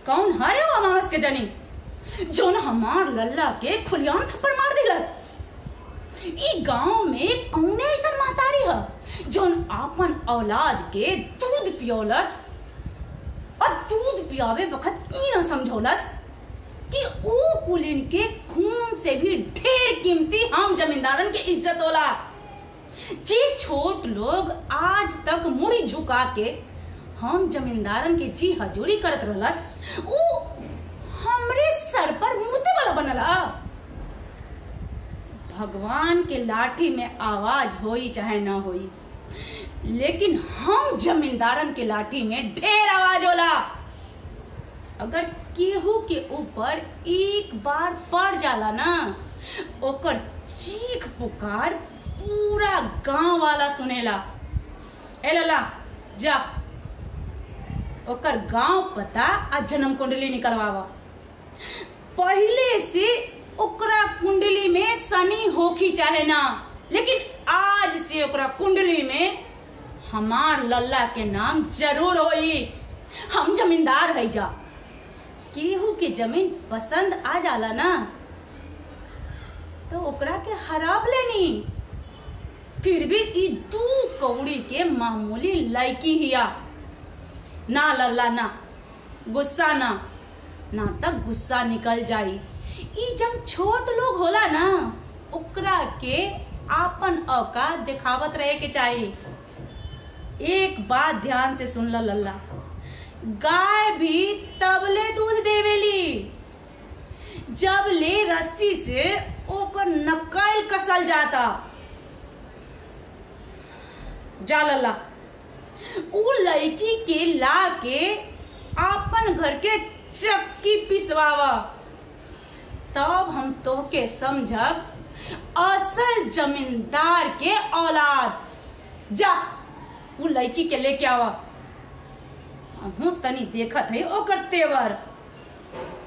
कौन हरे हो अमावस के जनी जो न हमार लल्ला के खुलियाम थप्पड़ मार दिलस। ई गांव में कौने ऐसन महतारी है जोन आपन औलाद के दूध पियोलस और दूध पियावे वक्त ई न समझौलस कि ऊ कुलीन के खून से भी ढेर कीमती हम जमींदारन के इज्जत होला। जे छोट लोग आज तक मुड़ी झुका के हम जमींदारन के जी हजूरी करत रहलस, ऊ हमरे सर पर मुते वाला बनला। भगवान के लाठी में आवाज होई चाहे ना होई, लेकिन हम जमींदारन के लाठी में ढेर आवाज होला। अगर केहू के ऊपर एक बार पड़ जाला ना, ओकर चीख पुकार पूरा गांव वाला सुनेला। ए लला जा ओकर गांव पता आ जन्म कुंडली निकलवावा। पहले से ओकरा कुंडली में शनि होखी चाहे ना, लेकिन आज से ओकरा कुंडली में हमार लल्ला के नाम जरूर होई। हम जमींदार है जा। केहू के जमीन पसंद आ जाला ना तो ओकरा के हराब लेनी। फिर भी ई 2 कौड़ी के मामूली लड़की हिया। ना लल्ला ना गुस्सा ना तक गुस्सा निकल जाई। ई जब छोट लोग होला ना ओकरा के आपन औकात दिखावत रहे के चाहिए। एक बात ध्यान से सुन ला लल्ला, गाय भी तबले दूध देवेली जब ले रस्सी से ओकर नकल कसल जाता। जा लल्ला उ लड़की के ला के आपन घर के चक्की पिसवावा, तब हम तोहके समझब असल जमींदार के औलाद। जा उ लड़की के लेके आवा, तनी देखत है ओकर तेवर।